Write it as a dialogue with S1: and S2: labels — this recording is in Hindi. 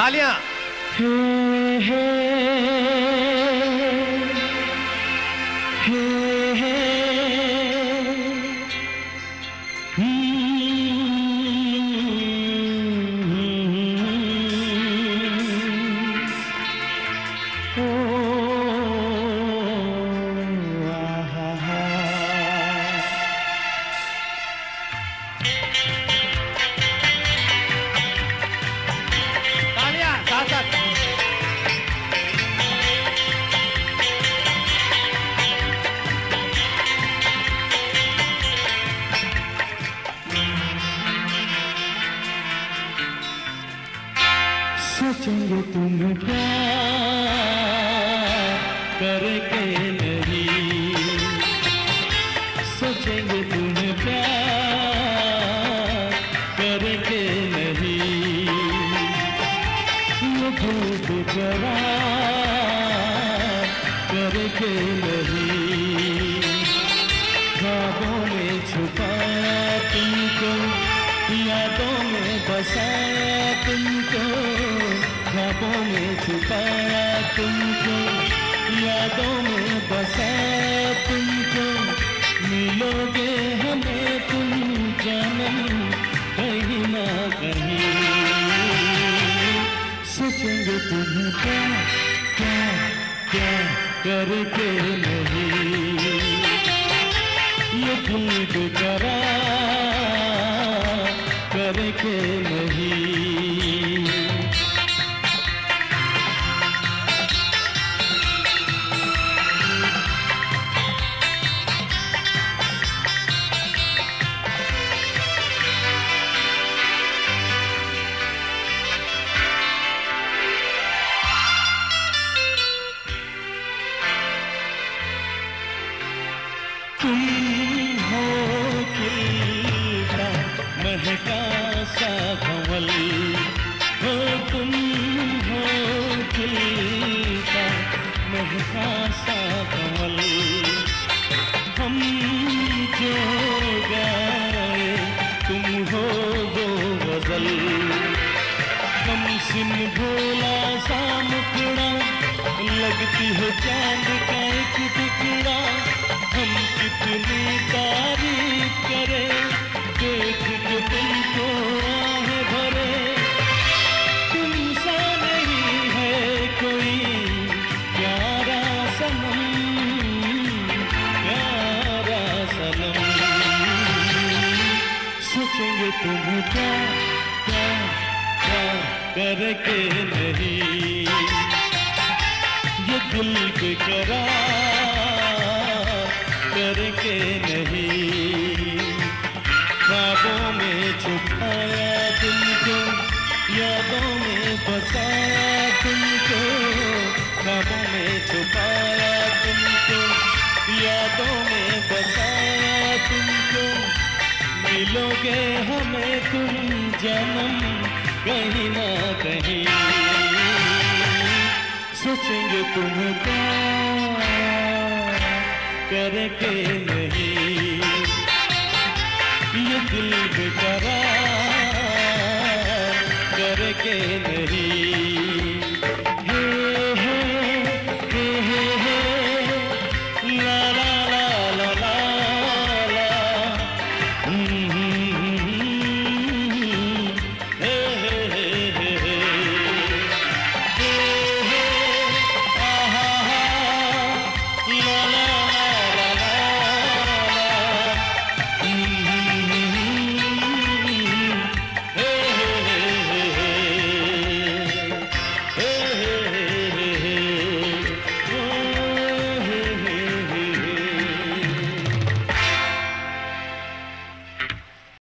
S1: तालियां।
S2: सोचेंगे तुम प्यार करके नहीं, सोचेंगे तुम प्यार करके नहीं, ये धूप करार करके नहीं, ख्वाबों में छुपाया तुमको, यादों में बसाया तुमको, ख्वाबों में छुपाया तुमको, यादों में बसाया तुमको, मिलोगे हमें तुम जन्म कहीं ना कहीं, सोचेंगे तुम्हें क्या क्या क्या करके नहीं, ये दिल बेकरार करके नहीं। तुम हो खिलता महका सा कमल, हो तुम हो खिलता महका सा कमल, हम जो गाए तुम हो वो गजल, कम सिन भोला सा मुखड़ा, लगती है चांद का एक टुकड़ा, हम कितनी तारीफ करें देख के तुमको आहे भरे, तुम सा नहीं है कोई प्यारा सनम, प्यारा सनम, सोचेंगे तुम क्या क्या क्या करके नहीं, ये दिल बेकरार करके नहीं, ख्वाबों में छुपाया तुमको, यादों में बसाया तुमको, ख्वाबों में छुपाया तुमको, यादों में बसाया तुमको, मिलोगे हमें तुम जन्म कहीं ना कहीं, सोचेंगे तुम प्यार करके नहीं, ये दिल बेकरार करके नहीं।